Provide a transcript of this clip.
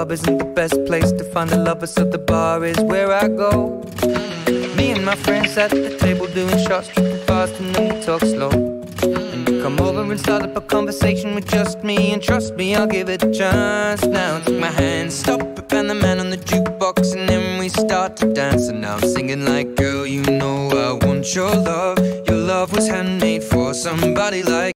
club isn't the best place to find a lover, so the bar is where I go. Me and my friends at the table doing shots, tripping fast, and then we talk slow. And you come over and start up a conversation with just me, and trust me, I'll give it a chance. Now take my hand, stop it, and the man on the jukebox, and then we start to dance. And now I'm singing like, girl, you know I want your love. Your love was handmade for somebody like